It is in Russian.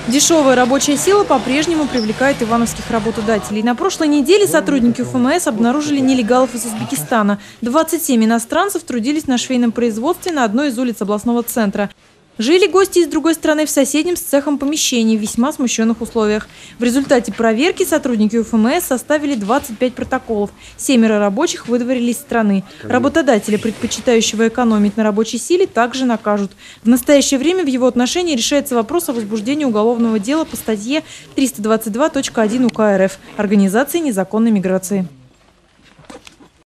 Дешевая рабочая сила по-прежнему привлекает ивановских работодателей. На прошлой неделе сотрудники УФМС обнаружили нелегалов из Узбекистана. 27 иностранцев трудились на швейном производстве на одной из улиц областного центра. Жили гости из другой страны в соседнем с цехом помещении в весьма смущенных условиях. В результате проверки сотрудники УФМС составили 25 протоколов. 7 рабочих выдворили из страны. Работодателя, предпочитающего экономить на рабочей силе, также накажут. В настоящее время в его отношении решается вопрос о возбуждении уголовного дела по статье 322.1 УК РФ «Организация незаконной миграции».